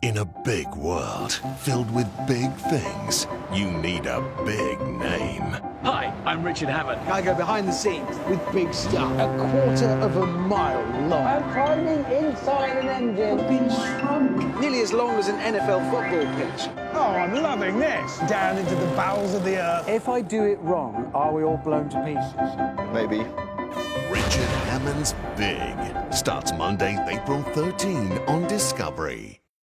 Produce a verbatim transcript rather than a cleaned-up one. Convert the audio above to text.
In a big world filled with big things, you need a big name. Hi, I'm Richard Hammond. I go behind the scenes with big stuff. A quarter of a mile long. I'm climbing inside an engine. I've been shrunk. Nearly as long as an N F L football pitch. Oh, I'm loving this. Down into the bowels of the earth. If I do it wrong, are we all blown to pieces? Maybe. Richard Hammond's Big starts Monday, April thirteenth on Discovery.